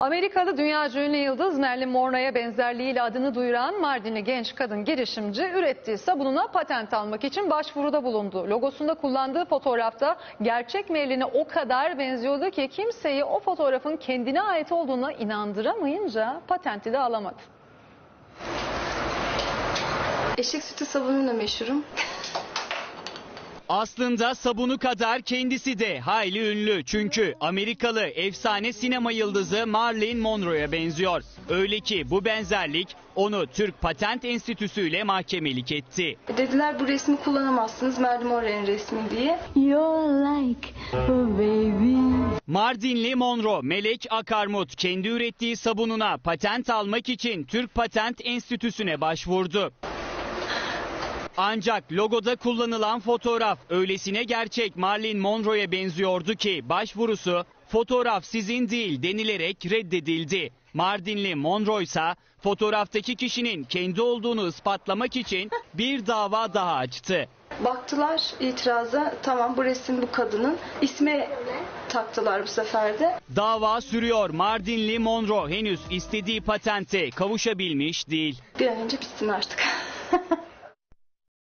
Amerikalı dünyaca ünlü yıldız Marilyn Monroe'ya benzerliğiyle adını duyuran Mardinli genç kadın girişimci ürettiği sabununa patent almak için başvuruda bulundu. Logosunda kullandığı fotoğrafta gerçek Marilyn'e o kadar benziyordu ki kimseyi o fotoğrafın kendine ait olduğuna inandıramayınca patenti de alamadı. Eşek sütü sabunumla meşhurum. Aslında sabunu kadar kendisi de hayli ünlü. Çünkü Amerikalı efsane sinema yıldızı Marilyn Monroe'ya benziyor. Öyle ki bu benzerlik onu Türk Patent Enstitüsü ile mahkemelik etti. Dediler bu resmi kullanamazsınız, Marilyn Monroe'nin resmi diye. You're like a baby. Mardinli Monroe Melek Akarmut kendi ürettiği sabununa patent almak için Türk Patent Enstitüsü'ne başvurdu. Ancak logoda kullanılan fotoğraf öylesine gerçek Marilyn Monroe'ya benziyordu ki başvurusu fotoğraf sizin değil denilerek reddedildi. Mardinli Monroe ise fotoğraftaki kişinin kendi olduğunu ispatlamak için bir dava daha açtı. Baktılar itiraza, tamam bu resim bu kadının, ismi taktılar bu sefer de. Dava sürüyor. Mardinli Monroe henüz istediği patente kavuşabilmiş değil. Bir an önce bitsin artık.